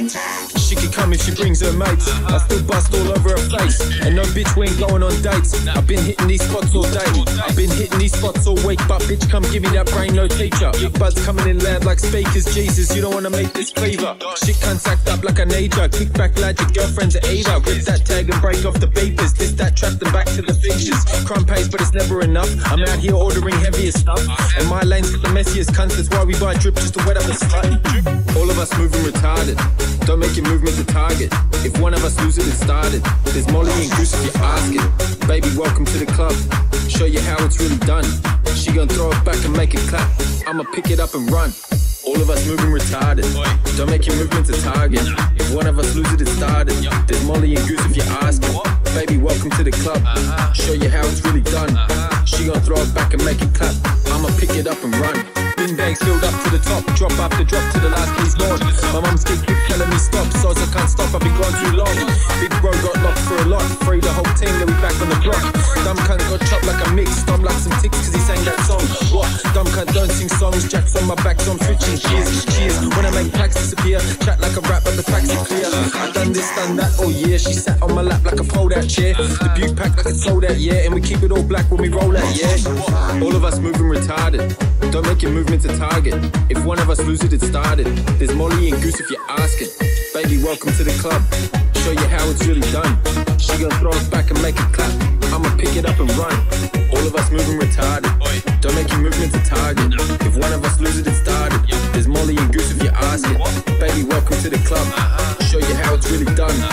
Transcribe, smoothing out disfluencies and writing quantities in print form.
She can come if she brings her mates. I still bust all over her face. And no bitch, we ain't going on dates. I've been hitting these spots all day. I've been hitting these spots all week. But bitch, come give me that brain, no teacher. Big buds coming in loud like speakers. Jesus, you don't wanna make this flavor. Shit can't sacked up like a nature. Kick back lad, your girlfriend's an Ada. Grip that tag and break off the beepers. This, that, trap them back to the features. Crime pays, but it's never enough. I'm out here ordering heavier stuff. And my lane's got the messiest cunts. That's why we buy drip just to wet up the slut. All of us moving retarded. Don't make your movement a target. If one of us loses it, started. There's Molly and Goose if you ask it. Baby, welcome to the club. Show you how it's really done. She gon' throw it back and make it clap. I'ma pick it up and run. All of us moving retarded. Don't make your movement a target. If one of us loses it, started. There's Molly and Goose if you ask it. Baby, welcome to the club. Show you how it's really done. She gon' throw it back and make it clap. I'ma pick it up and run. Bin bags filled up to the top. Drop after drop to the last piece more. My mum's keep telling me stop, so I can't stop. I've been gone too long. Big bro got locked for a lot. Free the whole team, then we back on the block. Dumb cunt got chopped like a mix. Stomp like some ticks cause he sang that song. What? Dumb cunt don't sing songs. Jack's on my back, so I'm switching cheers. When I make packs disappear, chat like a rap, but the facts are clear. I done this, done that all year. She sat on my lap like a fold-out chair. The Butte pack like it's sold out, yeah. And we keep it all black when we roll out, yeah. All of us moving retarded. Don't make your movements a target. If one of us loses it, started. There's Molly and Goose if you're asking. Baby, welcome to the club. Show you how it's really done. She gon' throw it back and make it clap. I'ma pick it up and run. All of us moving retarded. Don't make your movements a target. If one of us loses it, started. There's Molly and Goose if you're asking. Baby, welcome to the club. Show you how it's really done.